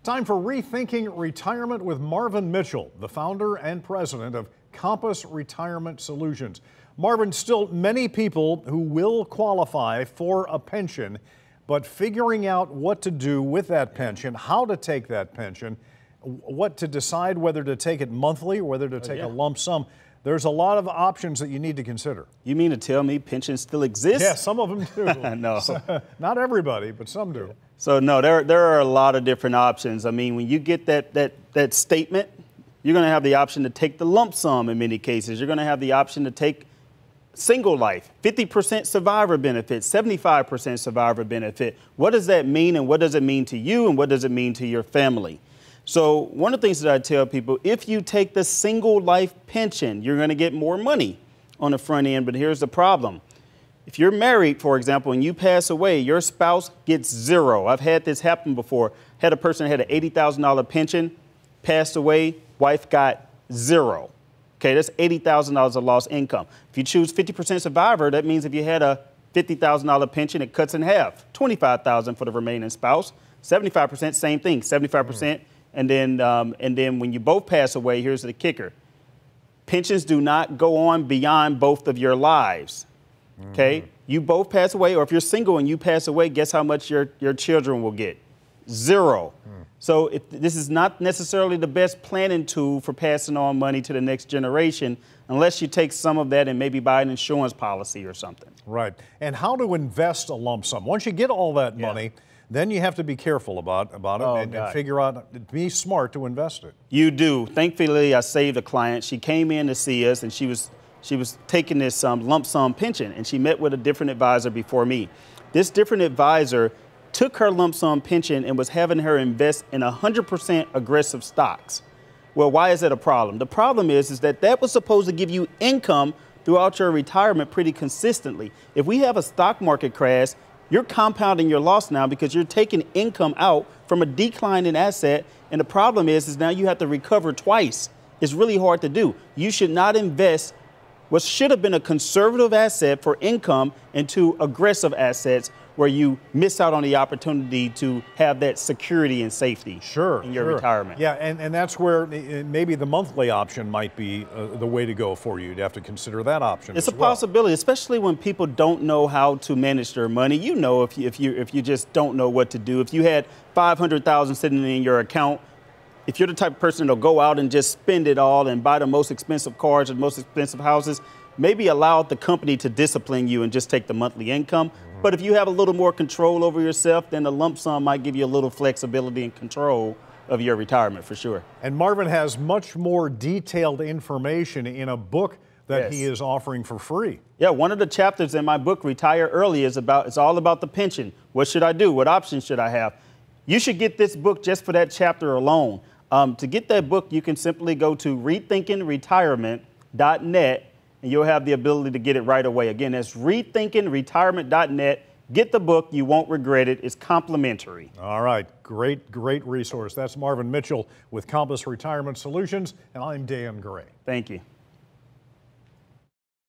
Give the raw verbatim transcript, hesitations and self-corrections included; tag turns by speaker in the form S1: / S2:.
S1: Time for Rethinking Retirement with Marvin Mitchell, the founder and president of Compass Retirement Solutions. Marvin, still many people who will qualify for a pension, but figuring out what to do with that pension, how to take that pension, what to decide whether to take it monthly or whether to take
S2: yeah.
S1: a lump sum. There's a lot of options that you need to consider.
S2: You mean to tell me pensions still exist?
S1: Yeah, some of them do.
S2: No.
S1: So, not everybody, but some do.
S2: So no, there, there are a lot of different options. I mean, when you get that, that, that statement, you're going to have the option to take the lump sum in many cases. You're going to have the option to take single life, fifty percent survivor benefit, seventy-five percent survivor benefit. What does that mean, and what does it mean to you, and what does it mean to your family? So one of the things that I tell people, if you take the single life pension, you're going to get more money on the front end, but here's the problem. If you're married, for example, and you pass away, your spouse gets zero. I've had this happen before. Had a person that had an eighty thousand dollar pension, passed away, wife got zero. Okay, that's eighty thousand dollars of lost income. If you choose fifty percent survivor, that means if you had a fifty thousand dollar pension, it cuts in half, twenty-five thousand dollars for the remaining spouse. seventy-five percent, same thing, seventy-five percent. Mm. And then, um, and then when you both pass away, here's the kicker. Pensions do not go on beyond both of your lives. Okay, mm-hmm. You both pass away, or if you're single and you pass away, guess how much your, your children will get? Zero. Mm. So if, this is not necessarily the best planning tool for passing on money to the next generation, unless you take some of that and maybe buy an insurance policy or something.
S1: Right. And how to invest a lump sum. Once you get all that
S2: yeah.
S1: money, then you have to be careful about, about it
S2: oh,
S1: and, and figure out, be smart to invest it.
S2: You do. Thankfully, I saved a client. She came in to see us, and she was She was taking this um, lump sum pension, and she met with a different advisor before me. This different advisor took her lump sum pension and was having her invest in one hundred percent aggressive stocks. Well, why is that a problem? The problem is, is that that was supposed to give you income throughout your retirement pretty consistently. If we have a stock market crash, you're compounding your loss now because you're taking income out from a declining asset, and the problem is, is now you have to recover twice. It's really hard to do. You should not invest what should have been a conservative asset for income into aggressive assets where you miss out on the opportunity to have that security and safety
S1: sure,
S2: in your
S1: sure.
S2: retirement.
S1: Yeah, and, and that's where maybe the monthly option might be uh, the way to go for you. You'd have to consider that option.
S2: It's
S1: as
S2: a
S1: well.
S2: possibility, especially when people don't know how to manage their money. You know, if you, if you, if you just don't know what to do. If you had five hundred thousand dollars sitting in your account, if you're the type of person that'll go out and just spend it all and buy the most expensive cars and most expensive houses, maybe allow the company to discipline you and just take the monthly income. Mm-hmm. But if you have a little more control over yourself, then the lump sum might give you a little flexibility and control of your retirement for sure.
S1: And Marvin has much more detailed information in a book that yes. he is offering for free.
S2: Yeah, one of the chapters in my book, Retire Early, is about, it's all about the pension. What should I do? What options should I have? You should get this book just for that chapter alone. Um, to get that book, you can simply go to rethinking retirement dot net, and you'll have the ability to get it right away. Again, that's rethinking retirement dot net. Get the book. You won't regret it. It's complimentary.
S1: All right. Great, great resource. That's Marvin Mitchell with Compass Retirement Solutions, and I'm Dan Gray.
S2: Thank you.